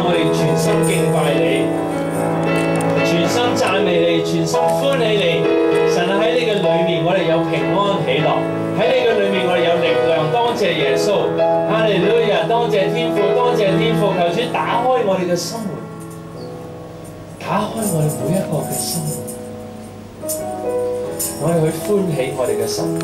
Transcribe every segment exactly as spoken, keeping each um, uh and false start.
我哋全心敬拜你，全心讚美你，全心歡喜你。神啊，喺你嘅裏面，我哋有平安喜樂；喺你嘅裏面，我哋有力量。多謝耶穌，哈利路亞！多謝天父，多謝天父，求主打開我哋嘅生活，打開我哋每一個嘅生活，我哋去歡喜我哋嘅神，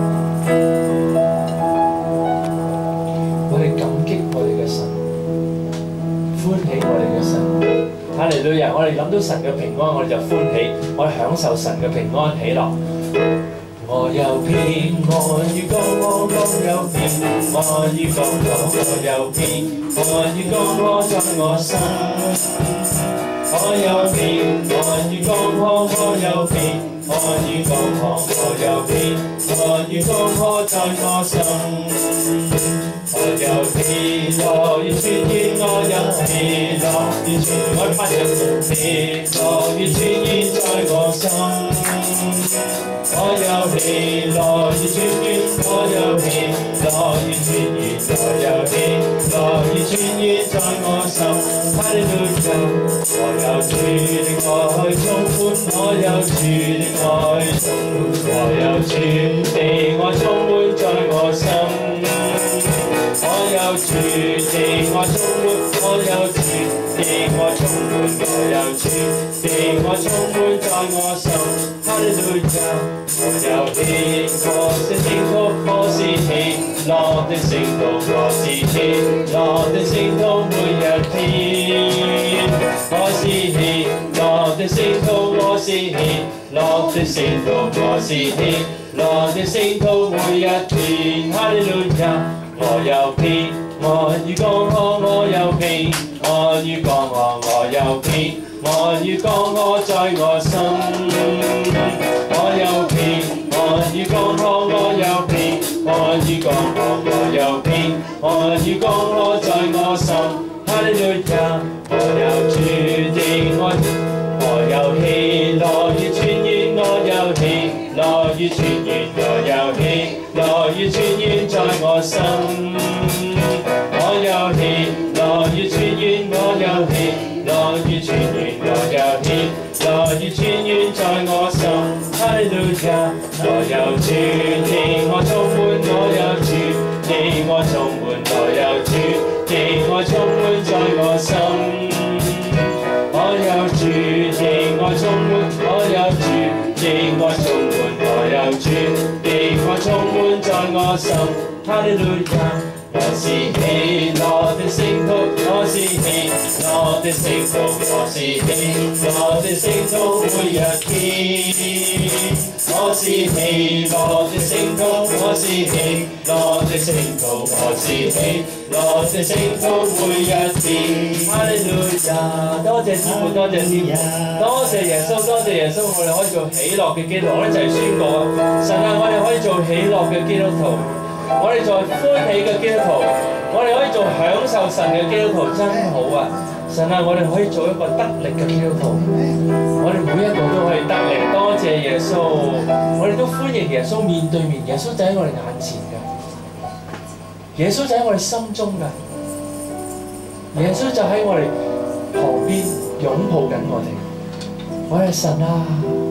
我哋感激我哋嘅神，歡喜我哋嘅神。哈利路亞！我哋諗到神嘅平安，我哋就歡喜，我哋享受神嘅平安喜樂。我有片，我與光，我光有片，我與光，我有片，我與光，我在我心。我有片，我與光，我有片，我與光，我有片，我與光，我在我心。我有喜樂與傳言，我有喜樂與傳言，我發揚喜樂與傳言在我心。我有喜樂與傳言，我有喜樂與傳言，我有喜樂與傳言在我心。哈利路亞！我有主的愛充滿，我有主的愛充滿，我有主的愛充滿在我心。我有主的愛充滿，我有主的愛充滿，我有主的愛充滿在我心。哈利路亞！我有喜，我是幸福，我是喜樂的聖徒，我是喜樂的聖徒每一天。我是喜樂的聖徒，我是喜樂的聖徒，我是喜樂的聖徒每一天。哈利路亞！我有片，我與光河，我有片，我與光河，我有片，我與光河在我心。我有片，我與光河，我有片，我與光河，我有片，我與光河在我心。哈利路亞！我有主的愛，我有喜樂與傳言，我有喜樂與傳言，我有喜樂與傳言在我心。我有喜樂與傳言，我有喜樂與傳言，我有喜樂與傳言在我心。哈利路亞！我有主的愛充滿，我有主的愛充滿，我有主的愛充滿在我心。我有主的愛充滿，我有主的愛充滿，我有主的愛充滿在我心。哈利路亞！我是喜樂的聖徒，我是喜樂的聖徒，我是喜樂的聖徒每一天。我是喜樂的聖徒，我是喜樂的聖徒，我是喜樂的聖徒每一天。哈利路亞！多謝天父，多謝天父，多謝耶穌，多謝耶穌，我哋可以做喜樂嘅基督徒。我哋就係宣告啊！神啊，我哋可以做喜樂嘅基督徒。我哋做歡喜嘅基督徒，我哋可以做享受神嘅基督徒，真好啊！神啊，我哋可以做一個得力嘅基督徒，我哋每一個都可以得力。多謝耶穌，我哋都歡迎耶穌面對面，耶穌就喺我哋眼前㗎，耶穌就喺我哋心中㗎，耶穌就喺我哋旁邊擁抱緊我哋。我哋神啊！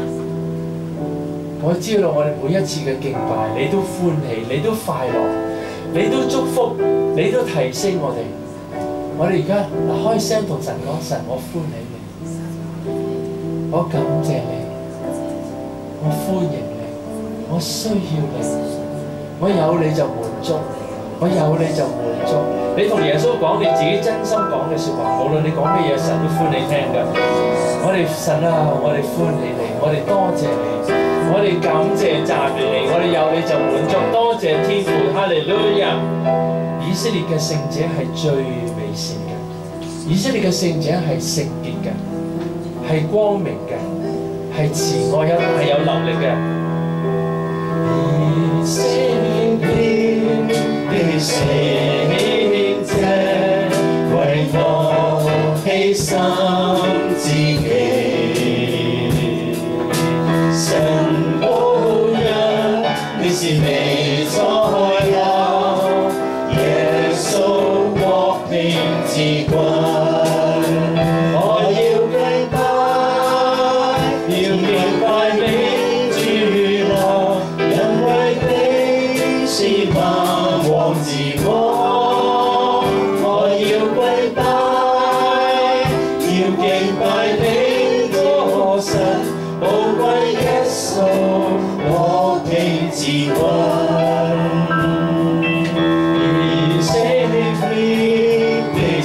我知道我哋每一次嘅敬拜，你都歡喜，你都快樂，你都祝福，你都提升我哋。我哋而家開聲同神講：神，我歡喜你，我感謝你，我歡迎你，我需要你，我有你就滿足，我有你就滿足。你同耶穌講你自己真心講嘅説話，無論你講咩嘢，神都歡喜聽㗎。我哋神啊，我哋歡喜你，我哋多謝你。我哋感謝讚美你，我哋有你就滿足，多謝天父，哈利路亞！以色列嘅聖者係最美善嘅，以色列嘅聖者係聖潔嘅，係光明嘅，係慈愛一係有能力嘅。以色列的聖者為我犧牲自己。你是彌賽亞，耶穌國的之君。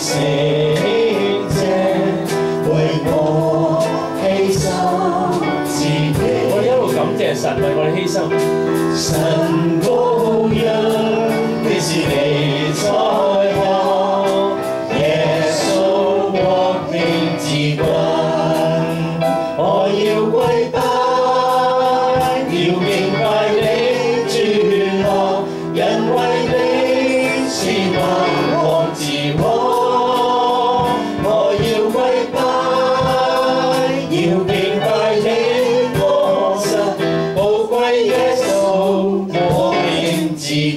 聖者，為我犧牲自己。 我哋一路感謝神為我哋犧牲。 神羔羊，你是彌賽亞，耶穌獲命之君，我要跪拜，要敬拜你主我，因為你是萬王之王。我要跪拜，要敬拜你我神，寶貴耶穌我命之君。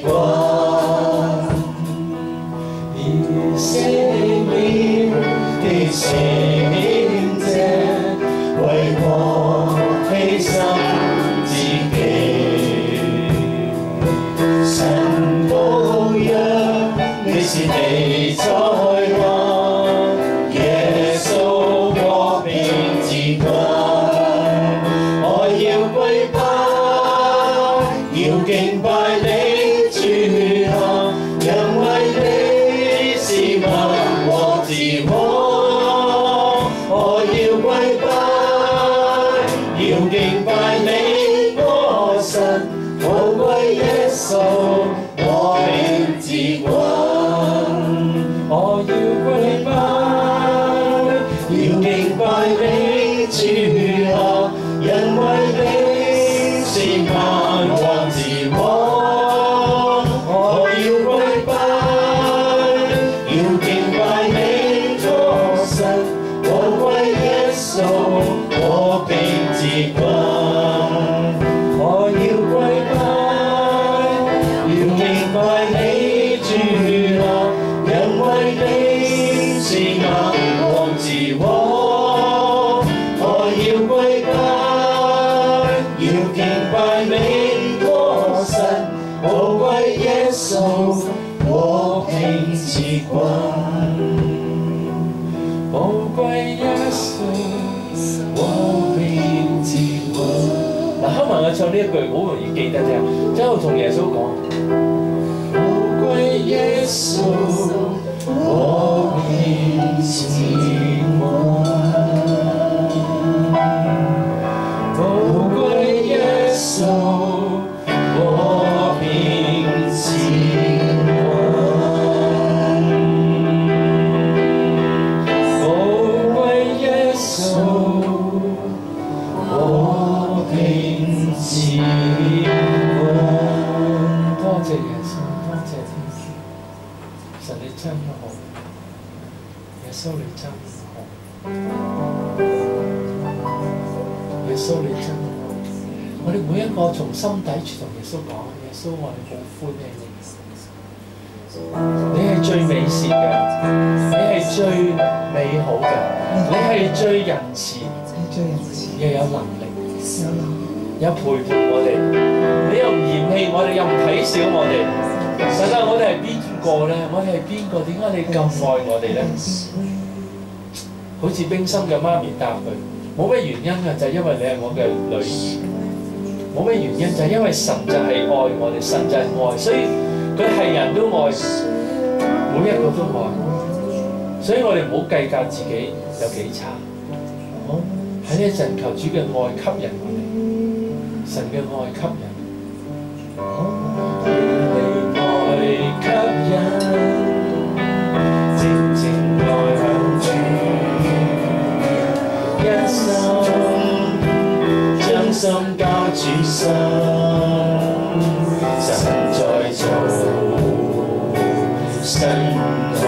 以生命的聖者，為我犧牲自己。神羔羊，你是彌賽亞，耶穌獲命之君。我要跪拜，要敬拜你主啊，因為你是萬王之王。我要跪拜，要敬拜你我神，寶貴耶穌我命之君。我要跪拜，要敬拜你主啊，因為你是萬王之王。我要跪拜，要敬拜你我神，寶貴耶穌我命之君。我要跪拜，要敬拜你主啊，因為你是萬王之王。我要跪拜，要敬拜你我神，寶貴耶穌我命之君。寶貴耶穌我命之君。 嗱，香文我唱呢一句好容易記得啫，之後同耶穌講： 寶貴耶穌我命之君。寶貴耶穌我命之君。寶貴耶穌我命之君。 多謝耶穌，多謝天父，神你真好，耶穌你真好，耶穌你真好。我哋每一個從心底處同耶穌講，耶穌我哋好歡喜你，你係最美善嘅，你係最美好嘅，你係最仁慈，又有能力，有陪伴我哋，你又唔嫌棄我哋，又唔睇小我哋。神啊，我哋係邊個咧？我哋係邊個？點解你咁愛我哋咧？好似冰心嘅媽咪答佢，冇咩原因啊，就係因為你係我嘅女兒。冇咩原因，就係因為神就係愛我哋，神就係愛，所以佢係人都愛，每一個都愛。所以我哋唔好計較自己有幾差。喺呢一陣求主嘅愛吸引我哋，神嘅愛吸引，被愛吸引，靜靜愛向主，一生將心交主身，神在做新愛。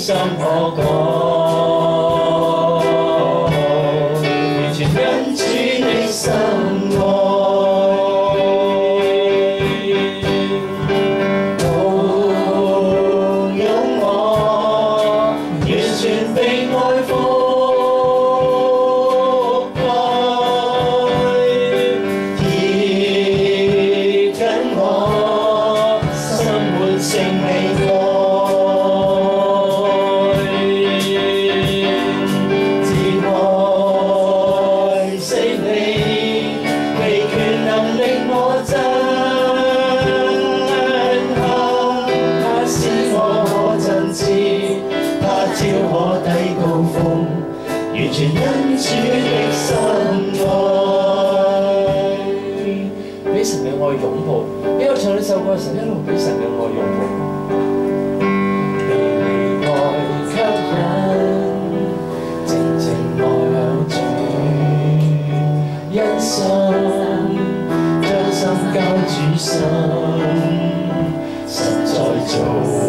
心可講，完全因主的深愛，抱擁我，完全被愛覆蓋，貼緊我，心滿聖你愛。完全因主的深愛，俾神嘅愛擁抱。一路唱呢首歌，神一路俾神嘅愛擁抱。被愛吸引，靜靜愛向主，因信將心交主心，神在做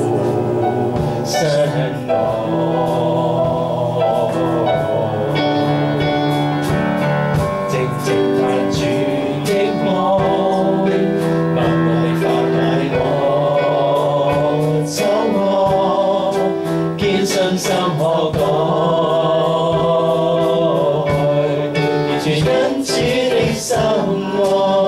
新愛。心可講，完全因主的深愛，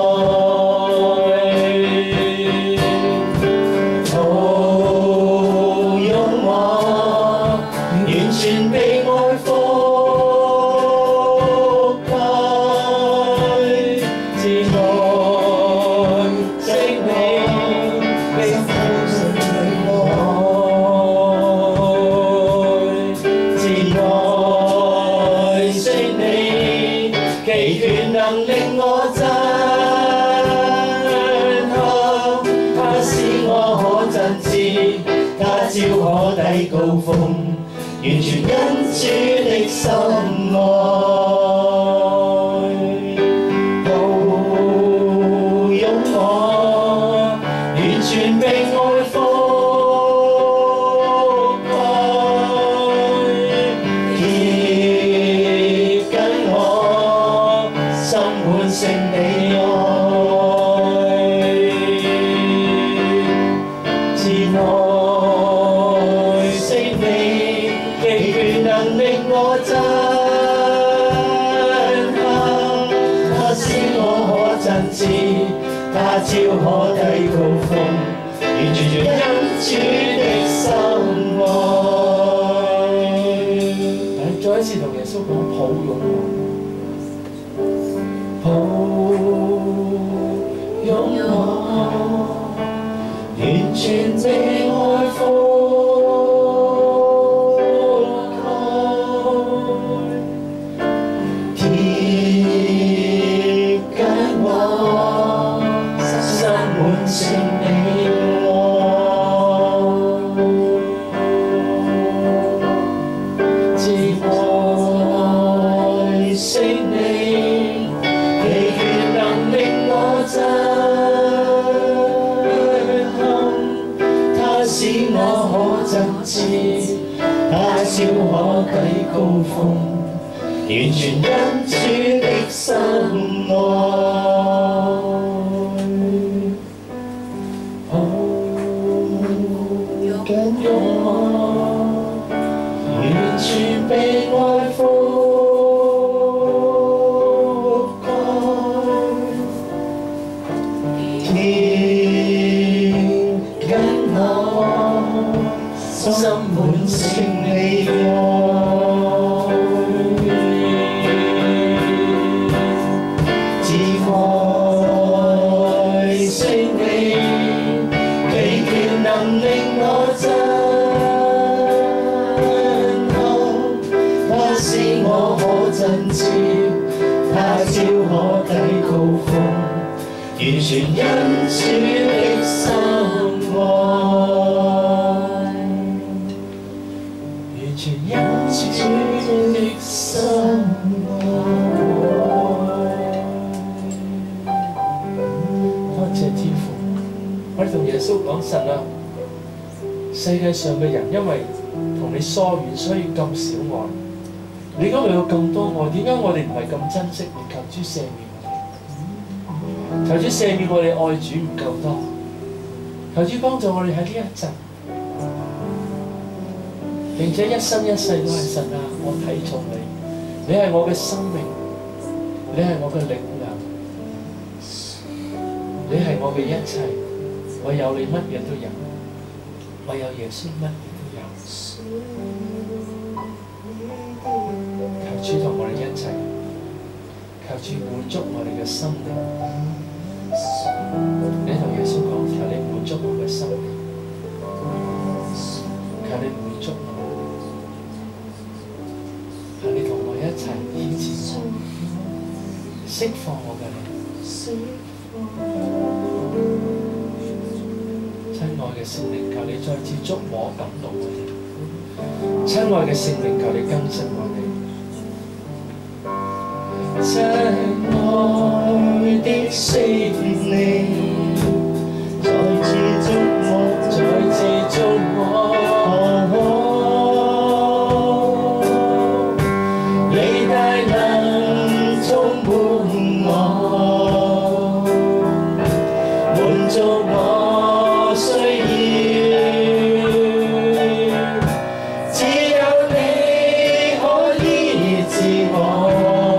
抱擁我，完全被愛覆蓋，自愛惜你，被父神愛。其權能令我震撼，他使我可振翅，他朝可抵高峰，完全因主的深愛，抱擁我，完全被愛覆蓋，貼緊我。心滿聖你愛，自愛惜你，其權能令我震撼，他使我可振翅，他朝可抵高峰，完全全因主的深愛。再一次同耶穌講抱擁我。抱擁我，完全被愛覆蓋，貼緊我，心滿聖你愛，自愛惜你。震撼，他使我可振翅，他朝可抵高峰，完全因主的深愛，抱緊我，完全被愛覆。心滿聖你愛，自愛惜你，其權能令我震撼，他使我可振翅，他朝可抵高峰，完全因主的深愛。全因主的深愛，多謝天父，我哋同耶穌講神啊，世界上嘅人因為同你疏遠，所以咁少愛。你今日有咁多愛，點解我哋唔係咁珍惜？你求主赦免我哋，求主赦免我哋愛主唔夠多，求主幫助我哋喺呢一陣，並且一生一世都係神啊！我睇重你，你係我嘅生命，你係我嘅力量，你係我嘅一切，我有你乜嘢都有，我有耶穌乜嘢都有。求主同我哋一齊，求主滿足我哋嘅心靈。你同耶穌講，求你滿足我嘅心靈，求你滿足我，求你同我一齊醫治我，釋放我嘅靈。親愛嘅聖靈，求你再次觸摸感動我哋。親愛嘅聖靈，求你更新我哋。親愛的聖靈，再次觸摸，再次觸摸，你大能充滿我，滿足我需要，只有你可醫治我。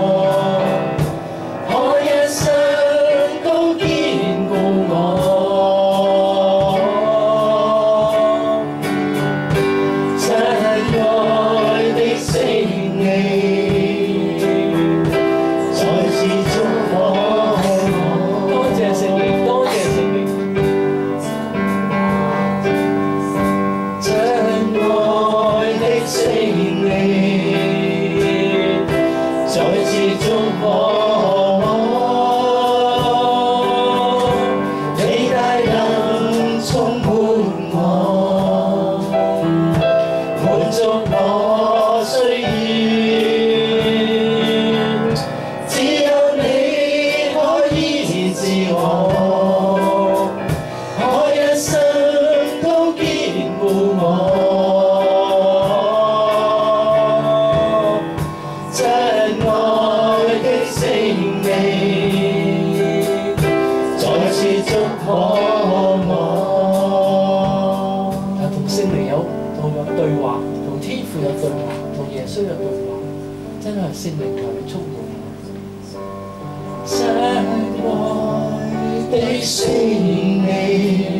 聖靈求你充滿我，親愛的聖靈，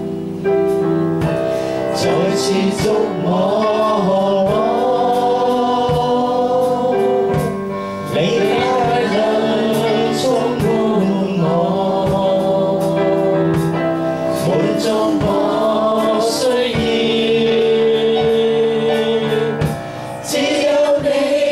再次觸摸我，你大能充滿我，滿足我需要，只有你。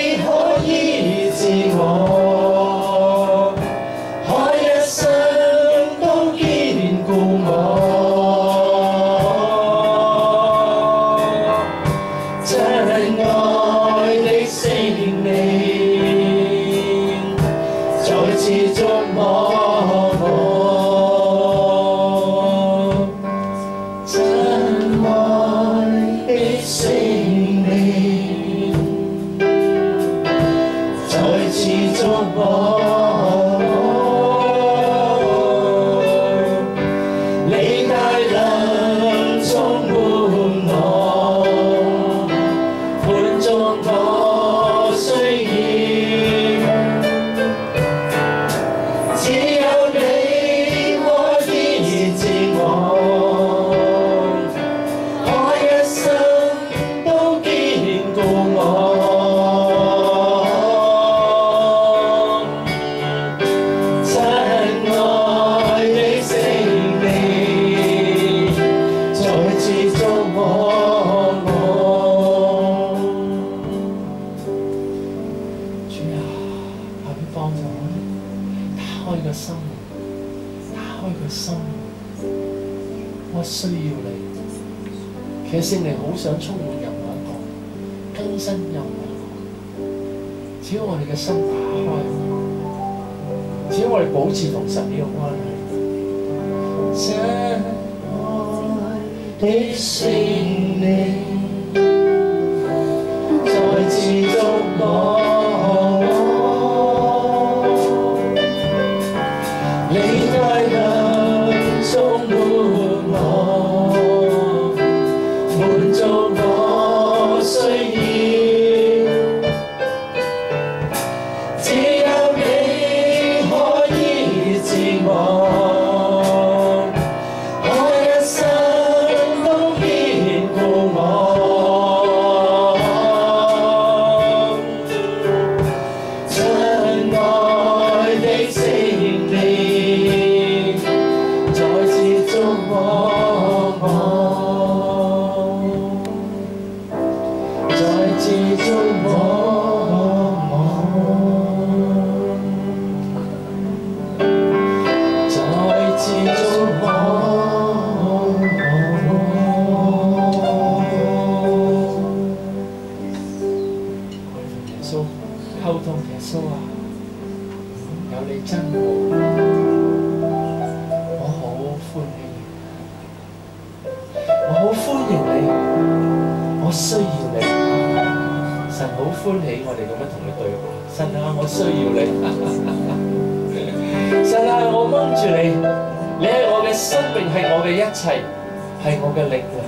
其實聖靈好想充滿任何一個，更新任何一個。只要我哋嘅心打開，只要我哋保持同神呢個關係，親愛的聖靈， 我需要你。神好歡喜我哋咁樣同佢對話。神啊，我需要你。神啊，我掹住你，你係我嘅生命，係我嘅一切，係我嘅力量。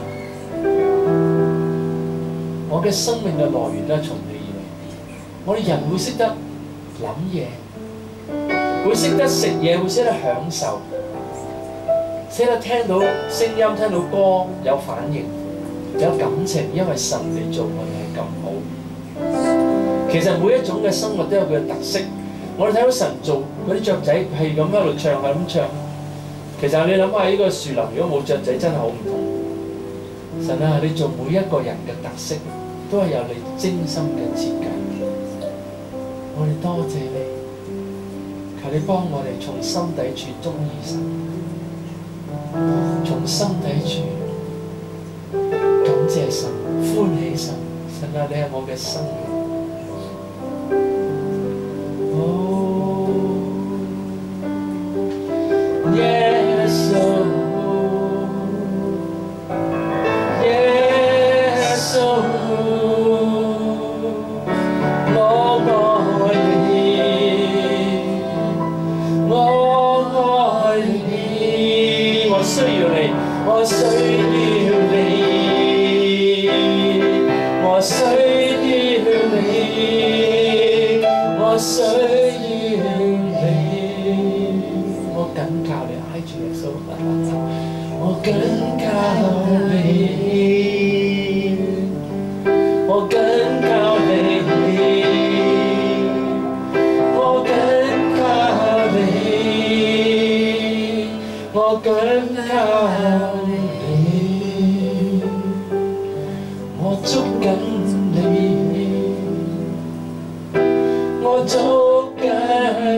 我嘅生命嘅來源都係從你而嚟。我哋人會識得諗嘢，會識得食嘢，會識得享受，識得聽到聲音、聽到歌有反應、有感情，因為神嚟做我哋係咁好。其實每一種嘅生物都有佢嘅特色。我哋睇到神做嗰啲雀仔係咁喺度唱，係咁唱。其實你諗下，呢個樹林如果冇雀仔，真係好唔同。神啊，你做每一個人嘅特色，都係有你精心嘅設計。我哋多謝你，求你幫我哋從心底處鍾意神，從心底處感謝神、歡喜神。神啊，你係我嘅生命。哦，耶穌，耶穌，我愛你，我愛你，我需要你，我需要你，我需要你，我需要你，我緊靠你，挨住耶穌，我緊靠你，我緊靠你，我緊靠你，我緊靠你，我捉緊你，我捉緊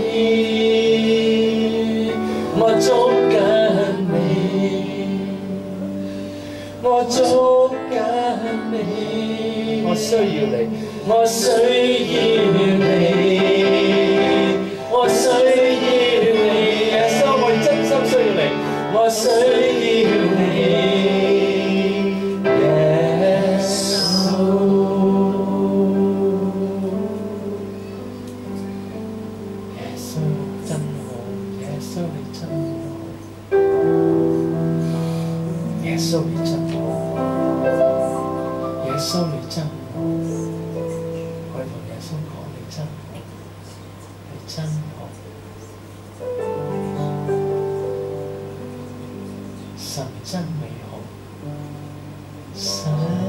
你，我捉緊你，我捉緊你，我需要你，我需要你，我需要你，耶穌，我真心需要你，我需要你，耶穌。耶穌你真好，耶穌你真好，我哋同耶穌講你真好，你真好，神真美好，神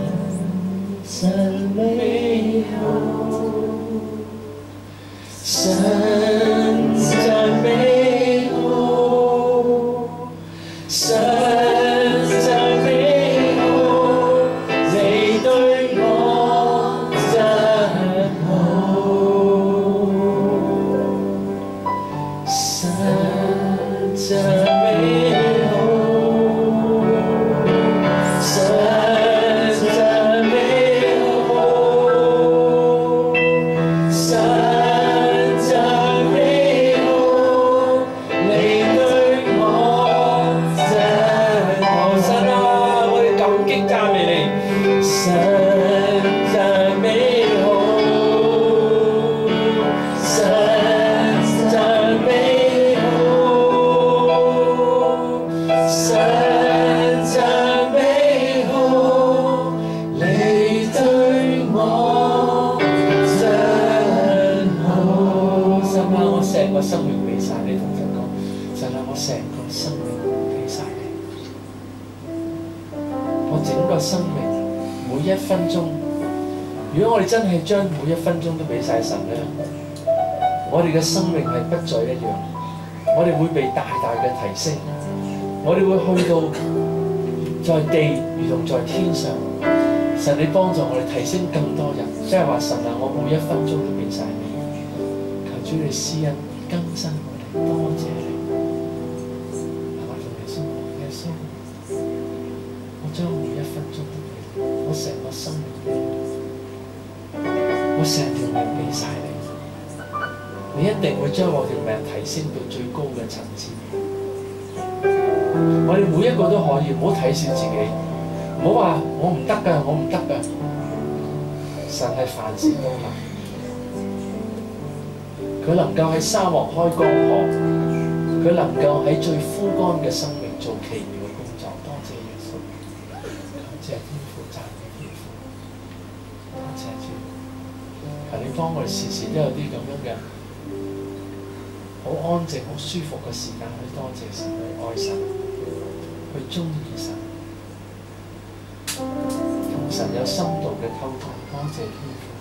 真美好，神真美好，神。真係將每一分鐘都俾晒神咧，我哋嘅生命係不再一樣，我哋會被大大嘅提升，我哋會去到在地如同在天上。神你幫助我哋提升更多人，即係話神啊，我每一分鐘都俾晒你，求主你施恩更新我哋，多謝你。我同耶穌講，耶穌，我將每一分鐘都俾你，我成個生命俾你。我成條命俾晒你，你一定會將我條命提升到最高嘅層次。我哋每一個都可以，唔好睇小自己。 唔好話我唔得㗎，我唔得㗎。神係凡事都能，佢能夠喺沙漠開江河，佢能夠喺最枯乾嘅生命做奇妙嘅工作。多謝耶穌，感謝天父，讚美天父，多謝主。求你幫我哋時時都有啲咁樣嘅好安靜、好舒服嘅時間去多謝神、去愛神、去鍾意神，同神有深度嘅溝通。多謝天父。